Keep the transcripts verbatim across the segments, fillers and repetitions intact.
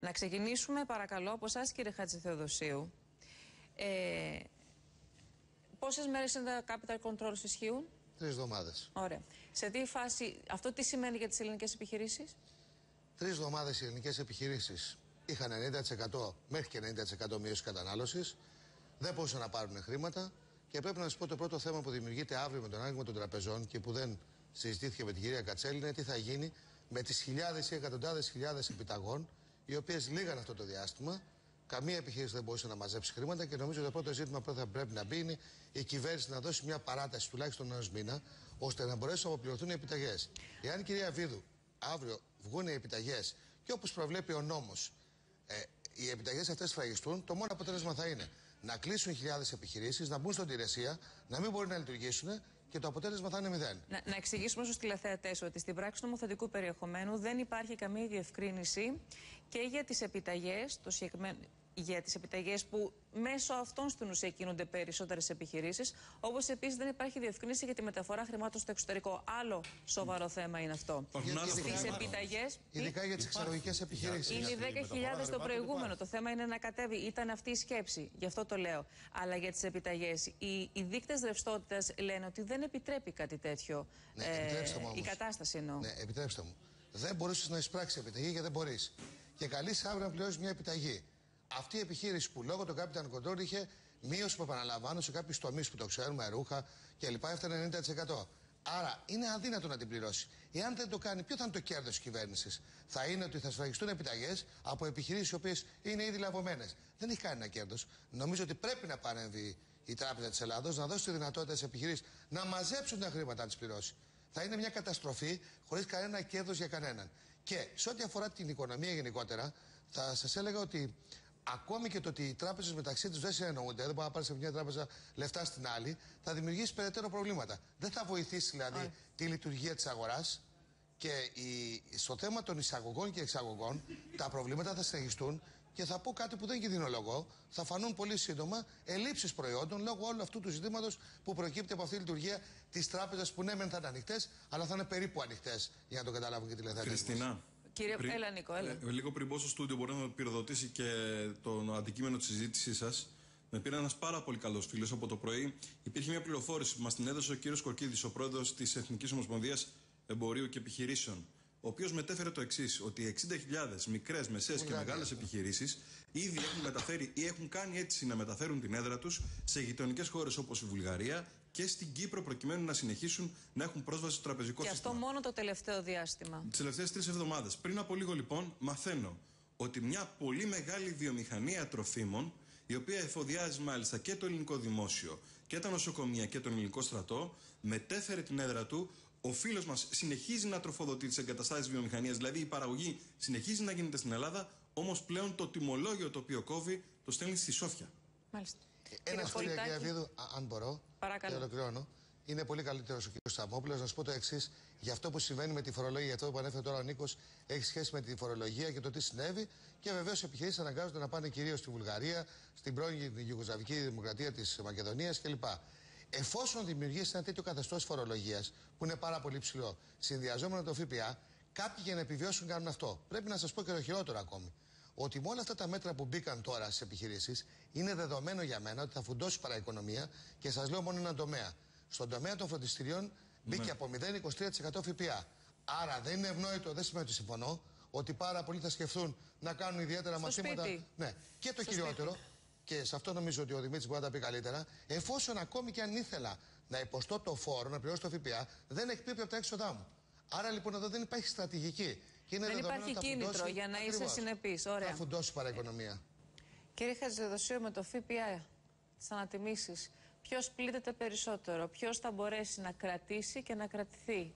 Να ξεκινήσουμε παρακαλώ από εσάς, κύριε Χατζηθεοδοσίου. Ε, πόσες μέρες είναι τα capital controls ισχύουν? Τρεις εβδομάδες. Ωραία. Σε τι φάση, αυτό τι σημαίνει για τις ελληνικές επιχειρήσεις? Τρεις εβδομάδες οι ελληνικές επιχειρήσεις είχαν ενενήντα τοις εκατό μέχρι και ενενήντα τοις εκατό μείωση κατανάλωσης, δεν μπορούσαν να πάρουν χρήματα και πρέπει να σας πω το πρώτο θέμα που δημιουργείται αύριο με τον άνοιγμα των τραπεζών και που δεν συζητήθηκε με την κυρία Κατσέλη είναι τι θα γίνει με τις χιλιάδες ή εκατοντάδες χιλιάδες επιταγών οι οποίες λήγαν αυτό το διάστημα. Καμία επιχείρηση δεν μπορούσε να μαζέψει χρήματα και νομίζω ότι το πρώτο ζήτημα που θα πρέπει να μπει είναι η κυβέρνηση να δώσει μια παράταση τουλάχιστον ενός μήνα ώστε να μπορέσουν να αποπληρωθούν οι επιταγές. Εάν, κυρία Βίδου, αύριο βγουν οι επιταγές και όπως προβλέπει ο νόμος, ε, οι επιταγές αυτές σφραγιστούν, το μόνο αποτέλεσμα θα είναι να κλείσουν χιλιάδες επιχειρήσεις, να μπουν στον τηρεσία, να μην μπορούν να λειτουργήσουν και το αποτέλεσμα θα είναι μηδέν. Να, να εξηγήσουμε στους τηλεθεατές ότι στην πράξη νομοθετικού περιεχομένου δεν υπάρχει καμία διευκρίνηση και για τις επιταγές, το συγκεκριμένο. Για τις επιταγές που μέσω αυτών στην ουσία κινούνται περισσότερες επιχειρήσεις, όπως επίσης δεν υπάρχει διευκρίνηση για τη μεταφορά χρημάτων στο εξωτερικό. Άλλο σοβαρό θέμα είναι αυτό. Στις επιταγές. Ειδικά για τις εξαγωγικές επιχειρήσεις. Είναι οι δέκα χιλιάδες το προηγούμενο. Το θέμα είναι να κατέβει. Ήταν αυτή η σκέψη. Γι' αυτό το λέω. Αλλά για τις επιταγές, οι, οι δείκτες ρευστότητας λένε ότι δεν επιτρέπει κάτι τέτοιο. Ναι, ε, η κατάσταση εννοώ. Ναι, επιτρέψτε μου. Δεν μπορείς να εισπράξεις επιταγή γιατί δεν μπορείς. Και καλείς αύριο να πληρώσεις μια επιταγή. Αυτή η επιχείρηση που λόγω του capital control είχε μείωση που επαναλαμβάνω σε κάποιους τομείς που το ξέρουμε, ρούχα κλπ. Έφτανε ενενήντα τοις εκατό. Άρα είναι αδύνατο να την πληρώσει. Εάν δεν το κάνει, ποιο θα είναι το κέρδος της κυβέρνησης? Θα είναι ότι θα σφραγιστούν επιταγές από επιχειρήσεις οι οποίες είναι ήδη λαβωμένες. Δεν έχει κανένα κέρδος. Νομίζω ότι πρέπει να παρέμβει η Τράπεζα της Ελλάδος να δώσει τη δυνατότητα στις επιχειρήσεις να μαζέψουν τα χρήματα να τις πληρώσει. Θα είναι μια καταστροφή χωρίς κανένα κέρδος για κανέναν. Και σε ό,τι αφορά την οικονομία γενικότερα, θα σας έλεγα ότι. Ακόμη και το ότι οι τράπεζες μεταξύ τους δεν συνεννοούνται, δεν μπορεί να πάρει σε μια τράπεζα λεφτά στην άλλη, θα δημιουργήσει περαιτέρω προβλήματα. Δεν θα βοηθήσει δηλαδή Ά. τη λειτουργία της αγοράς και η, στο θέμα των εισαγωγών και εξαγωγών τα προβλήματα θα συνεχιστούν και θα πω κάτι που δεν κινδυνολογώ. Θα φανούν πολύ σύντομα ελλείψεις προϊόντων λόγω όλου αυτού του ζητήματος που προκύπτει από αυτή τη λειτουργία της τράπεζας που ναι, μεν θα είναι ανοιχτές, αλλά θα είναι περίπου ανοιχτές για να το καταλάβουν και τηλεθεατές. Κύριε, πριν, έλα Νίκο, έλα. Ε, λίγο πριν μπω στο στούντιο, μπορεί να με πυροδοτήσει και το αντικείμενο της συζήτησής σας. Με πήρε ένας πάρα πολύ καλός φίλος από το πρωί. Υπήρχε μια πληροφόρηση που μας την έδωσε ο κύριος Κορκίδης, ο πρόεδρος της Εθνικής Ομοσπονδίας Εμπορίου και Επιχειρήσεων. Ο οποίος μετέφερε το εξής, ότι εξήντα χιλιάδες μικρές, μεσαίες και μεγάλες επιχειρήσεις ήδη έχουν μεταφέρει ή έχουν κάνει αίτηση να μεταφέρουν την έδρα τους σε γειτονικές χώρες όπως η Βουλγαρία και στην Κύπρο προκειμένου να συνεχίσουν να έχουν πρόσβαση στο τραπεζικό και σύστημα. Και αυτό μόνο το τελευταίο διάστημα. Τις τελευταίες τρεις εβδομάδες. Πριν από λίγο λοιπόν μαθαίνω ότι μια πολύ μεγάλη βιομηχανία τροφίμων, η οποία εφοδιάζει μάλιστα και το ελληνικό δημόσιο και τα νοσοκομεία και τον ελληνικό στρατό, μετέφερε την έδρα του. Ο φίλος μας συνεχίζει να τροφοδοτεί τις εγκαταστάσεις βιομηχανίας, δηλαδή η παραγωγή συνεχίζει να γίνεται στην Ελλάδα, όμως πλέον το τιμολόγιο το οποίο κόβει το στέλνει στη Σόφια. Μάλιστα. Ένα σχόλιο, κυρία Βίδου, αν μπορώ. Παρακαλώ. Και ολοκληρώνω. Είναι πολύ καλύτερο ο κ. Σαμόπουλος. Να σου πω το εξής: για αυτό που συμβαίνει με τη φορολογία, αυτό που ανέφερε τώρα ο Νίκος, έχει σχέση με τη φορολογία και το τι συνέβη. Και βεβαίως οι επιχειρήσεις αναγκάζονται να πάνε κυρίως στη Βουλγαρία, στην πρώην Ιουγκοσλαβική Δημοκρατία της Μακεδονίας κλπ. Εφόσον δημιουργήσει ένα τέτοιο καθεστώς φορολογίας που είναι πάρα πολύ ψηλό, συνδυαζόμενο με το ΦΠΑ, κάποιοι για να επιβιώσουν κάνουν αυτό. Πρέπει να σας πω και το χειρότερο ακόμη. Ότι με όλα αυτά τα μέτρα που μπήκαν τώρα στις επιχειρήσεις, είναι δεδομένο για μένα ότι θα φουντώσει παραοικονομία και σας λέω μόνο έναν τομέα. Στον τομέα των φροντιστηριών μπήκε ναι. από μηδέν κόμμα είκοσι τρία τοις εκατό ΦΠΑ. Άρα δεν είναι ευνόητο, δεν σημαίνει ότι συμφωνώ, ότι πάρα πολλοί θα σκεφτούν να κάνουν ιδιαίτερα στο μαθήματα. Σπίτι. Ναι. Και το στο χειρότερο, σπίτι. και σε αυτό νομίζω ότι ο Δημήτρης μπορεί να τα πει καλύτερα, εφόσον ακόμη και αν ήθελα να υποστώ το φόρο, να πληρώσω το ΦΠΑ, δεν εκπίπτει από τα έξοδά μου. Άρα λοιπόν εδώ δεν υπάρχει στρατηγική. Και είναι δεν υπάρχει κίνητρο για να ακριβώς. είσαι συνεπής. Ωραία. Θα φουντώσει παραοικονομία. Κύριε Χατζηδοσίου, με το ΦΠΑ, τις ανατιμήσεις, ποιος πλήττεται περισσότερο, ποιος θα μπορέσει να κρατήσει και να κρατηθεί?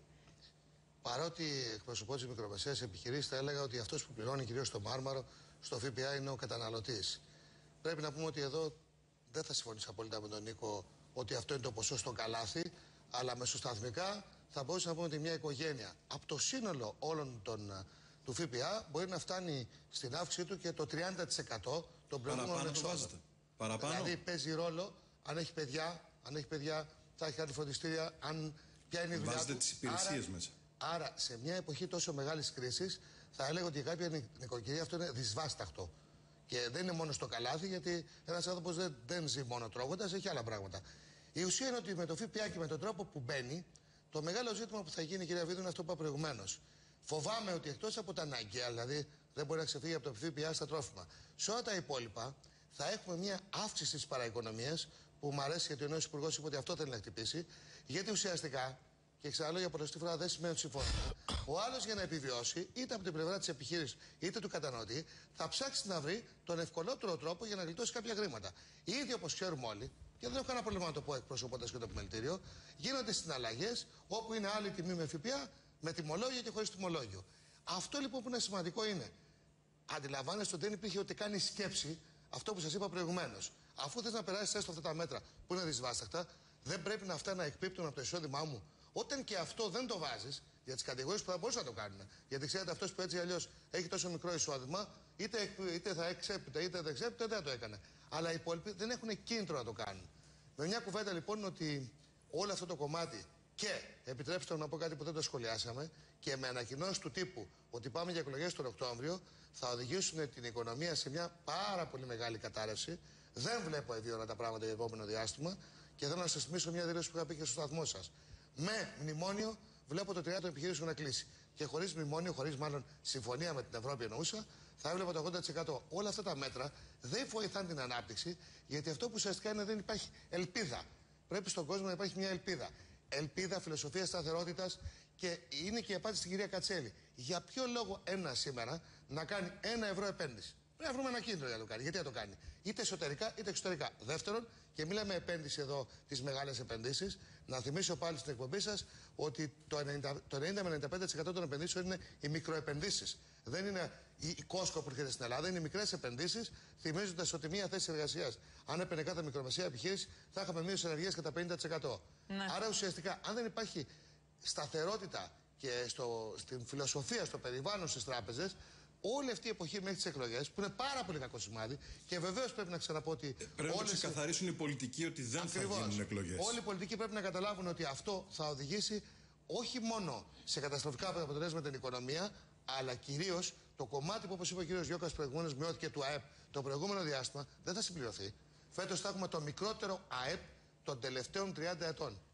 Παρότι εκπροσωπώ τις μικρομεσαίες επιχειρήσεις, θα έλεγα ότι αυτός που πληρώνει κυρίως στο μάρμαρο, στο ΦΠΑ, είναι ο καταναλωτής. Πρέπει να πούμε ότι εδώ δεν θα συμφωνήσω απόλυτα με τον Νίκο ότι αυτό είναι το ποσό στο καλάθι, αλλά μεσοσταθμικά θα μπορούσε να πούμε ότι μια οικογένεια από το σύνολο όλων των, του ΦΠΑ μπορεί να φτάνει στην αύξηση του και το τριάντα τοις εκατό των προηγούμενων εξόδων. Παραπάνω. Δηλαδή παίζει ρόλο αν έχει παιδιά, αν έχει παιδιά θα έχει κάτι φροντιστήρια, αν ποια είναι η δουλειά του. Βάζετε τις υπηρεσίες άρα, μέσα. Άρα σε μια εποχή τόσο μεγάλης κρίσης θα έλεγα ότι για κάποια νοικοκυριά αυτό είναι δυσβάσταχτο. Και δεν είναι μόνο στο καλάθι, γιατί ένας άνθρωπος δεν, δεν ζει μόνο τρώγοντας, έχει άλλα πράγματα. Η ουσία είναι ότι με το ΦΠΑ και με τον τρόπο που μπαίνει, το μεγάλο ζήτημα που θα γίνει, κυρία Βίδου, είναι αυτό που είπα προηγουμένως. Φοβάμαι ότι εκτός από τα αναγκαία, δηλαδή δεν μπορεί να ξεφύγει από το ΦΠΑ στα τρόφιμα, σε όλα τα υπόλοιπα θα έχουμε μια αύξηση της παραοικονομίας, που μου αρέσει γιατί ο νέος υπουργός είπε ότι αυτό θέλει να χτυπήσει, γιατί ουσιαστικά, και ξαναλέω για πολλωστή φορά, δεν σημαίνει ότι συμφωνώ. Ο άλλος για να επιβιώσει, είτε από την πλευρά της επιχείρησης είτε του καταναλωτή, θα ψάξει να βρει τον ευκολότερο τρόπο για να γλιτώσει κάποια χρήματα. Ήδη όπως ξέρουμε όλοι, και δεν έχω κανένα πρόβλημα να το πω εκπροσωπώντας και το επιμελητήριο, γίνονται συναλλαγές όπου είναι άλλη τιμή με ΦΠΑ, με τιμολόγιο και χωρίς τιμολόγιο. Αυτό λοιπόν που είναι σημαντικό είναι, αντιλαμβάνεστε ότι δεν υπήρχε ούτε καν η σκέψη, αυτό που σας είπα προηγουμένως. Αφού θες να περάσεις έστω αυτά τα μέτρα που είναι δυσβάσταχτα, δεν πρέπει να αυτά να εκπίπτουν από το εισόδημά μου. Όταν και αυτό δεν το βάζεις, για τις κατηγορίες που θα μπορούσαν να το κάνουν. Γιατί ξέρετε, αυτός που έτσι ή αλλιώς έχει τόσο μικρό εισόδημα, είτε, είτε θα εξέπτεται είτε δεν εξέπτεται, δεν το έκανε. Αλλά οι υπόλοιποι δεν έχουν κίνητρο να το κάνουν. Με μια κουβέντα λοιπόν ότι όλο αυτό το κομμάτι, και επιτρέψτε να πω κάτι που δεν το σχολιάσαμε, και με ανακοινώσεις του τύπου ότι πάμε για εκλογές τον Οκτώβριο, θα οδηγήσουν την οικονομία σε μια πάρα πολύ μεγάλη κατάρρευση. Δεν βλέπω ευίωνα τα πράγματα για το επόμενο διάστημα και θέλω να σας θυμίσω μια δήλωση που είχα πει και στο σταθμό σας. Με μνημόνιο βλέπω το τριάντα των επιχειρήσεων να κλείσει. Και χωρίς μνημόνιο, χωρίς μάλλον συμφωνία με την Ευρώπη εννοούσα, θα έβλεπα το ογδόντα τοις εκατό. Όλα αυτά τα μέτρα δεν βοηθάνε την ανάπτυξη, γιατί αυτό που ουσιαστικά είναι δεν υπάρχει ελπίδα. Πρέπει στον κόσμο να υπάρχει μια ελπίδα. Ελπίδα, φιλοσοφία σταθερότητας, και είναι και η απάντηση στην κυρία Κατσέλη. Για ποιο λόγο ένα σήμερα να κάνει ένα ευρώ επένδυση? Πρέπει να βρούμε ένα κίνητρο για να το κάνει. Γιατί να το κάνει? Είτε εσωτερικά είτε εξωτερικά. Δεύτερον, και μιλάμε επένδυση εδώ, τις μεγάλες επενδύσεις, να θυμίσω πάλι στην εκπομπή σας ότι το ενενήντα με ενενήντα πέντε τοις εκατό των επενδύσεων είναι οι μικροεπενδύσεις. Δεν είναι η Κόσκο που έρχεται στην Ελλάδα, είναι οι μικρές επενδύσεις, θυμίζοντας ότι μία θέση εργασίας, αν έπαιρνε κάθε μικρομεσαία επιχείρηση, θα είχαμε μείωση ενεργείας κατά πενήντα τοις εκατό. Ναι. Άρα ουσιαστικά, αν δεν υπάρχει σταθερότητα και στο, στην φιλοσοφία, στο περιβάλλον, στις τράπεζες, όλη αυτή η εποχή μέχρι τις εκλογές, που είναι πάρα πολύ κακό σημάδι, και βεβαίως πρέπει να ξαναπώ ότι. Πρέπει όλες... να ξεκαθαρίσουν οι πολιτικοί ότι δεν Ακριβώς. θα γίνουν εκλογές. Όλοι οι πολιτικοί πρέπει να καταλάβουν ότι αυτό θα οδηγήσει όχι μόνο σε καταστροφικά αποτελέσματα την οικονομία, αλλά κυρίως το κομμάτι που, όπως είπε ο κ. Γιώκας προηγουμένως, μειώθηκε του ΑΕΠ το προηγούμενο διάστημα, δεν θα συμπληρωθεί. Φέτος θα έχουμε το μικρότερο ΑΕΠ των τελευταίων τριάντα ετών.